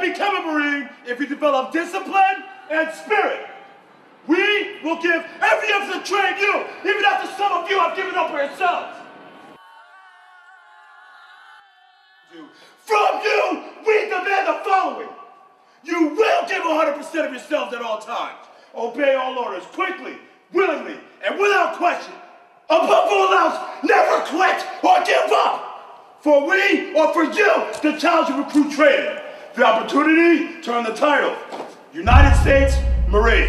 become a Marine if you develop discipline and spirit. We will give every effort to train you, even after some of you have given up for yourselves. From you, we demand the following. You will give 100% of yourselves at all times. Obey all orders quickly, willingly, and without question. Above all else, never quit or give up. For we offer you the challenge of recruit training. The opportunity to earn the title, United States Marine.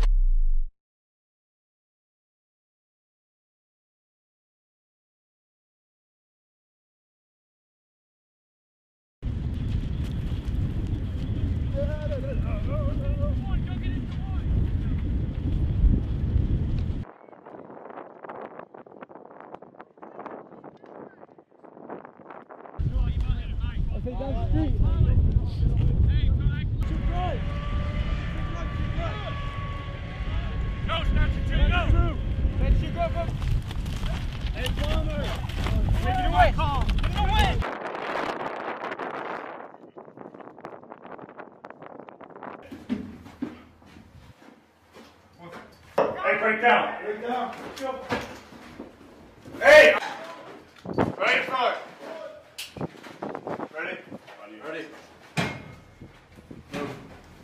Hey, break down. Break down. Let's go. Hey! Right in front. Ready? Ready. Move.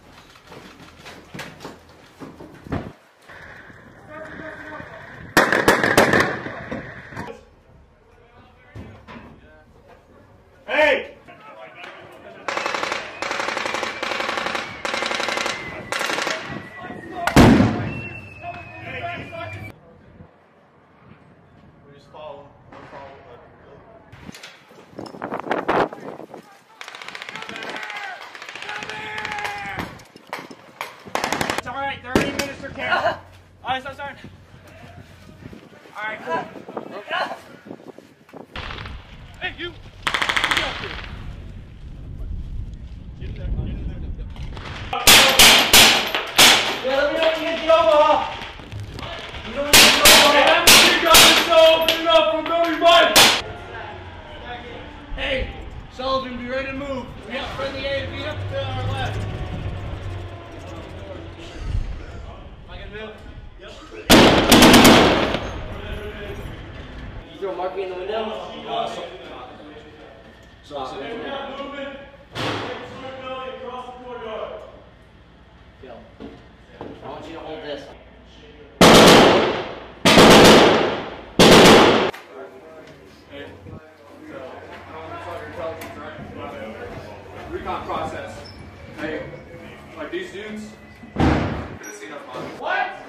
Hey! It's all right, 30 minutes for camp. All right, start. All right, cool. Hey, you. Get in there. Yeah, let me know when you get the Omaha. You know when you get the Omaha. Hey, I'm the big guy, so open it up from everybody. Hey, Sullivan, be ready to move. We have friendly A and B up to our left. Yep. You throw Marky in the window? Movement. Across the courtyard. Bill, I want you to hold this. Hey. So, I don't want to talk your intelligence, right? Recon process. Hey, like these dudes, could have seen us on. What?